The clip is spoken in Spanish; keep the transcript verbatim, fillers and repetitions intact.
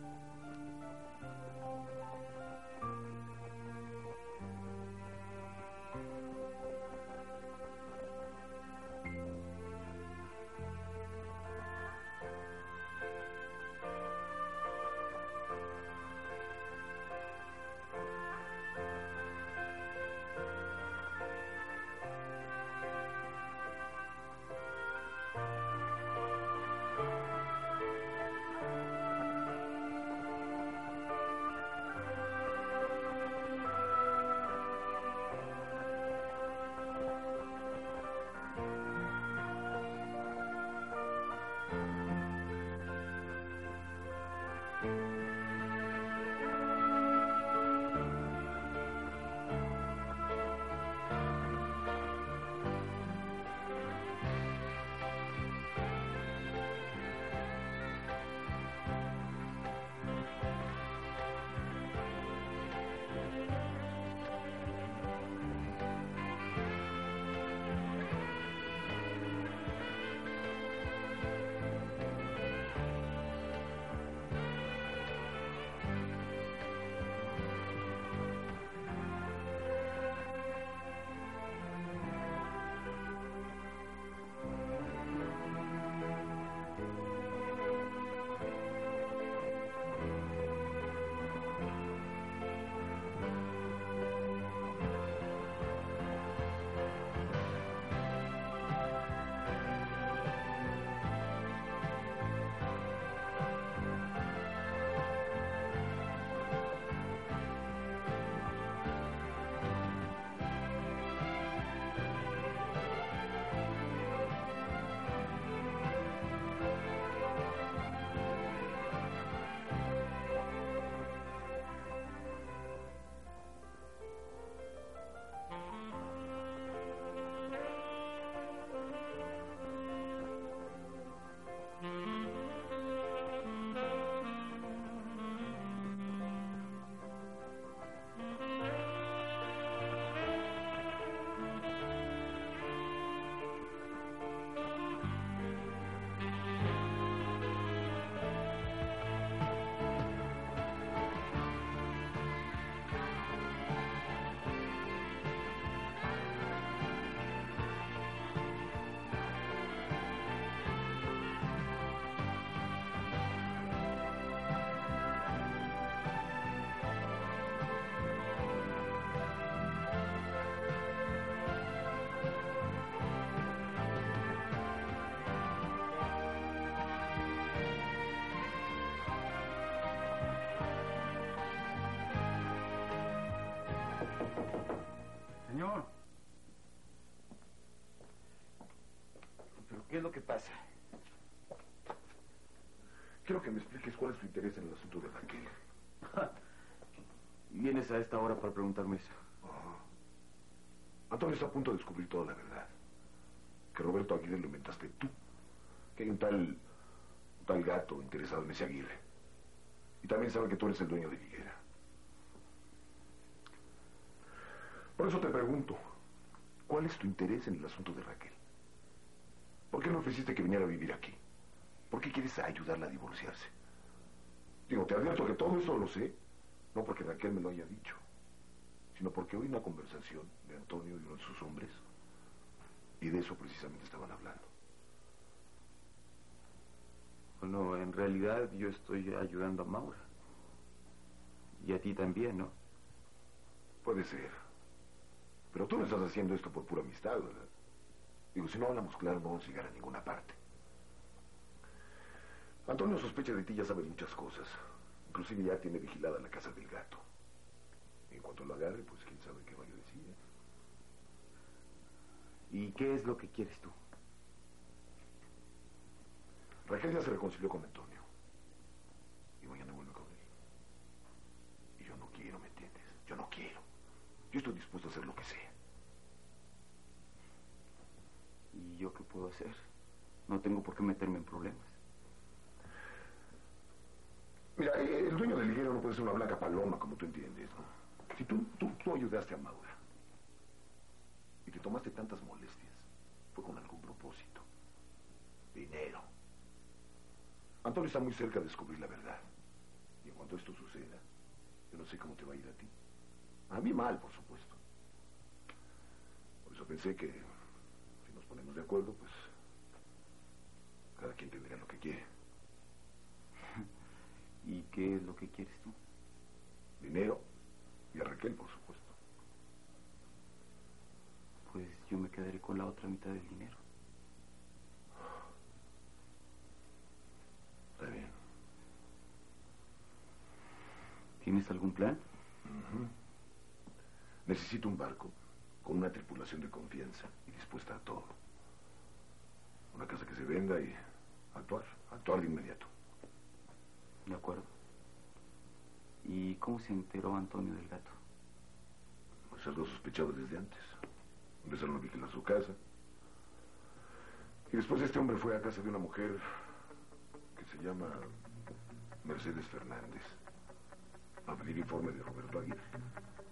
Señor. ¿Pero qué es lo que pasa? Quiero que me expliques cuál es tu interés en el asunto de Raquel. ¿Vienes a esta hora para preguntarme eso? Oh. Antonio está a punto de descubrir toda la verdad. Que Roberto Aguirre lo inventaste tú. Que hay un tal, un tal gato interesado en ese Aguirre. Y también sabe que tú eres el dueño de Higuera. Por eso te pregunto, ¿cuál es tu interés en el asunto de Raquel? ¿Por qué no ofreciste que viniera a vivir aquí? ¿Por qué quieres ayudarla a divorciarse? Digo, te advierto que todo eso lo sé, no porque Raquel me lo haya dicho, sino porque oí una conversación de Antonio y uno de sus hombres, y de eso precisamente estaban hablando. Bueno, en realidad yo estoy ayudando a Maura. Y a ti también, ¿no? Puede ser. Pero tú no estás haciendo esto por pura amistad, ¿verdad? Digo, si no hablamos claro, no vamos a llegar a ninguna parte. Antonio sospecha de ti, ya sabe muchas cosas. Inclusive ya tiene vigilada la casa del gato. En cuanto lo agarre, pues quién sabe qué vaya a decir, ¿eh? ¿Y qué es lo que quieres tú? Raquel ya se reconcilió con Antonio. Y mañana vuelve con él. Y yo no quiero, ¿me entiendes? Yo no quiero. Yo estoy dispuesto a hacer lo que sea. ¿Y yo qué puedo hacer? No tengo por qué meterme en problemas. Mira, el dueño del liguero no puede ser una blanca paloma, como tú entiendes, ¿no? Si tú, tú, tú ayudaste a Maura y te tomaste tantas molestias, fue con algún propósito. Dinero. Antonio está muy cerca de descubrir la verdad. cuando esto suceda, yo no sé cómo te va a ir a ti. A mí mal, por supuesto. Por eso pensé que si nos ponemos de acuerdo, pues cada quien tendrá lo que quiere. ¿Y qué es lo que quieres tú? Dinero y a Raquel, por supuesto. Pues yo me quedaré con la otra mitad del dinero. Está bien. ¿Tienes algún plan? Uh-huh. Necesito un barco con una tripulación de confianza y dispuesta a todo. Una casa que se venda y actuar, actuar de inmediato. De acuerdo. ¿Y cómo se enteró Antonio del gato? Pues algo sospechado desde antes. Empezaron a vigilar su casa. Y después este hombre fue a casa de una mujer que se llama Mercedes Fernández a pedir informe de Roberto Aguirre.